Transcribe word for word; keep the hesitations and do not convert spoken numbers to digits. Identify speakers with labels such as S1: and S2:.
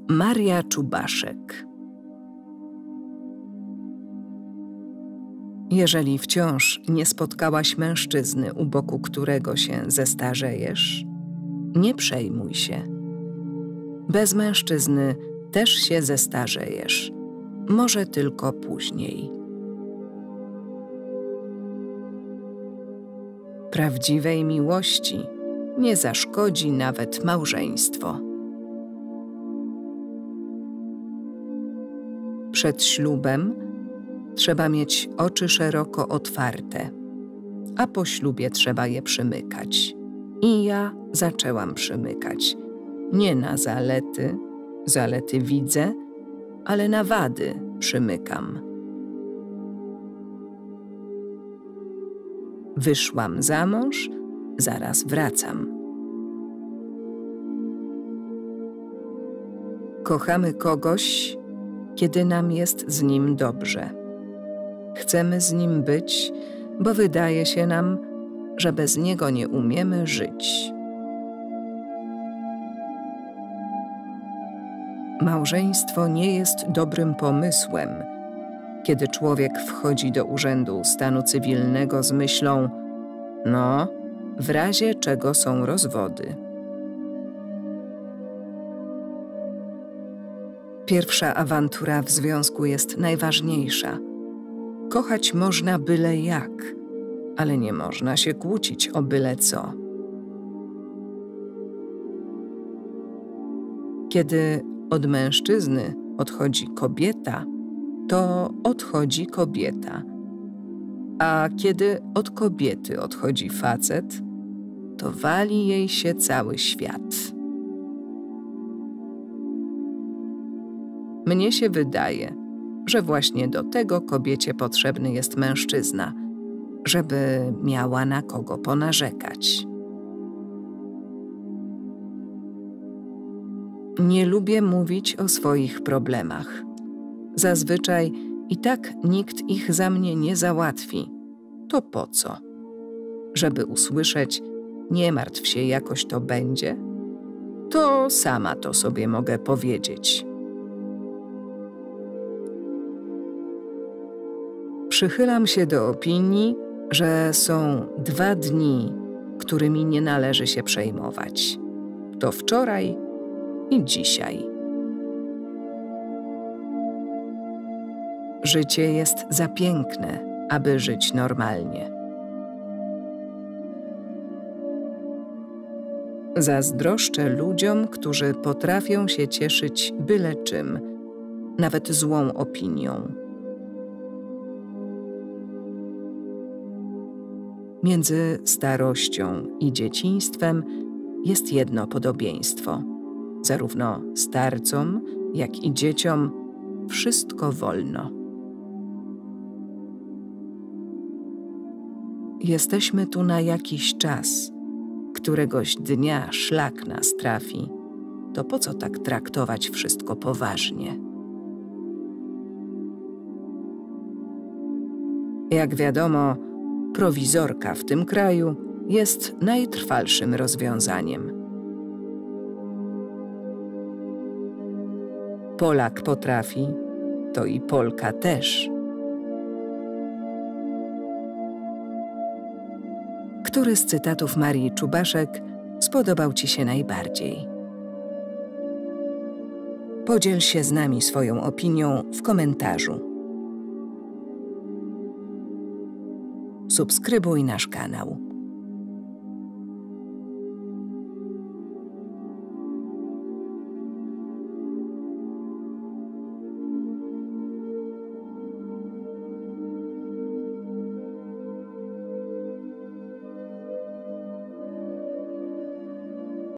S1: Maria Czubaszek. Jeżeli wciąż nie spotkałaś mężczyzny, u boku którego się zestarzejesz, nie przejmuj się. Bez mężczyzny też się zestarzejesz, może tylko później. Prawdziwej miłości nie zaszkodzi nawet małżeństwo. Przed ślubem trzeba mieć oczy szeroko otwarte, a po ślubie trzeba je przymykać. I ja zaczęłam przymykać. Nie na zalety, zalety widzę, ale na wady przymykam. Wyszłam za mąż, zaraz wracam. Kochamy kogoś, kiedy nam jest z nim dobrze. Chcemy z nim być, bo wydaje się nam, że bez niego nie umiemy żyć. Małżeństwo nie jest dobrym pomysłem, kiedy człowiek wchodzi do urzędu stanu cywilnego z myślą: no, w razie czego są rozwody. Pierwsza awantura w związku jest najważniejsza. Kochać można byle jak, ale nie można się kłócić o byle co. Kiedy od mężczyzny odchodzi kobieta, to odchodzi kobieta. A kiedy od kobiety odchodzi facet, to wali jej się cały świat. Mnie się wydaje, że właśnie do tego kobiecie potrzebny jest mężczyzna, żeby miała na kogo ponarzekać. Nie lubię mówić o swoich problemach. Zazwyczaj i tak nikt ich za mnie nie załatwi. To po co? Żeby usłyszeć: nie martw się, jakoś to będzie? To sama to sobie mogę powiedzieć. Przychylam się do opinii, że są dwa dni, którymi nie należy się przejmować. To wczoraj i dzisiaj. Życie jest za piękne, aby żyć normalnie. Zazdroszczę ludziom, którzy potrafią się cieszyć byle czym, nawet złą opinią. Między starością i dzieciństwem jest jedno podobieństwo. Zarówno starcom, jak i dzieciom wszystko wolno. Jesteśmy tu na jakiś czas. Któregoś dnia szlak nas trafi. To po co tak traktować wszystko poważnie? Jak wiadomo, prowizorka w tym kraju jest najtrwalszym rozwiązaniem. Polak potrafi, to i Polka też. Który z cytatów Marii Czubaszek spodobał Ci się najbardziej? Podziel się z nami swoją opinią w komentarzu. Subskrybuj nasz kanał.